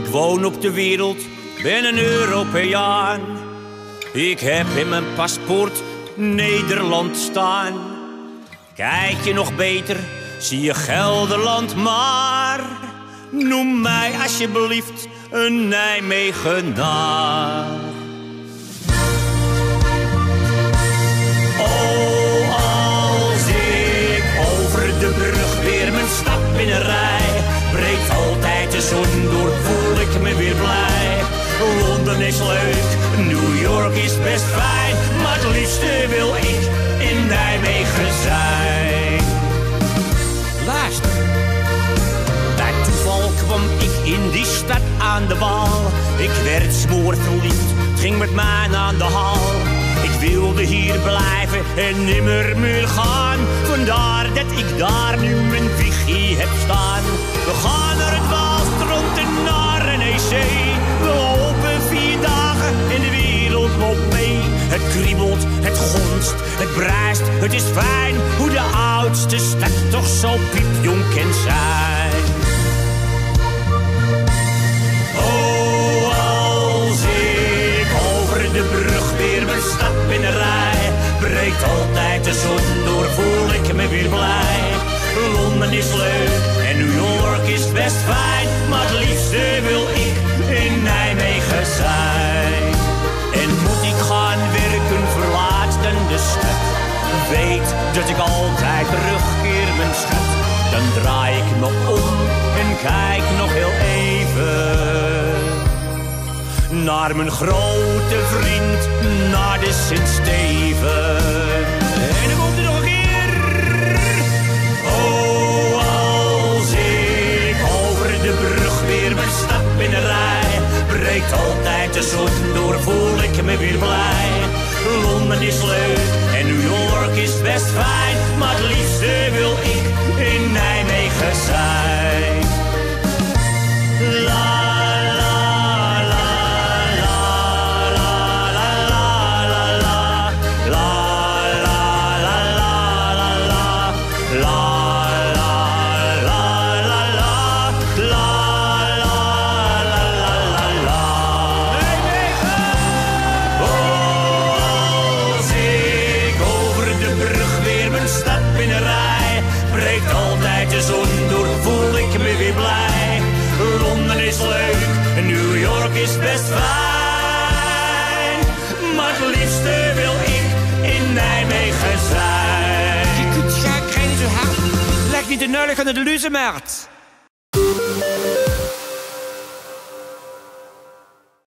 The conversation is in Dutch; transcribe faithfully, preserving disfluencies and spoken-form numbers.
Ik woon op de wereld, ben een Europeaan. Ik heb in mijn paspoort Nederland staan. Kijk je nog beter, zie je Gelderland maar. Noem mij alsjeblieft een Nijmegenaar. Oh, als ik over de brug weer mijn stad binnenrij, breekt altijd de zon door, voel ik me weer blij. Londen is leuk, New York is best fijn, maar het liefste wil ik in Nijmegen zijn. Luister, bij toeval kwam ik in die stad aan de wal. Ik werd smoorverliefd, het ging met mij aan de hal. Ik wilde hier blijven en nimmer meer gaan. Vandaar dat ik daar nu mijn wiegje heb staan. We gaan naar het Waalstrand en naar een E C. We lopen vier dagen en de wereld loopt mee. Het kriebelt, het gonst, het bruist, het is fijn. Hoe de oudste stad toch zo piepjong kan zijn. Oh, als ik over de brug weer mijn stad binnenrij, breekt altijd de zon door, voel ik me weer blij. Londen is leuk en New York is best fijn, maar het liefste wil ik in Nijmegen zijn. En moet ik gaan werken, verlaat dan de stad. Weet dat ik altijd terugkeer, mijn schat. Dan draai ik me om en kijk nog heel even naar mijn grote vriend, naar de Sint-Steven. En dan komt er nog een keer. Oh, als ik over de brug weer mijn stad binnenrij, breekt altijd de zon door, voel ik me weer blij. Londen is leuk en New York is best fijn, maar het liefste wil ik in Nijmegen zijn. La, de zon door, voel ik me weer blij. Londen is leuk en New York is best fijn, maar het liefste wil ik in Nijmegen zijn. Je kunt gek geen zo hard, leg niet de neulig aan de luzemarkt.